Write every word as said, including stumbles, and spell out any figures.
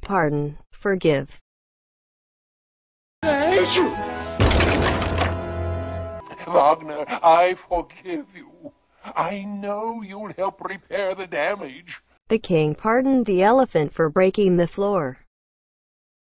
pardon, forgive. Wagner, I forgive you. I know you'll help repair the damage. The king pardoned the elephant for breaking the floor.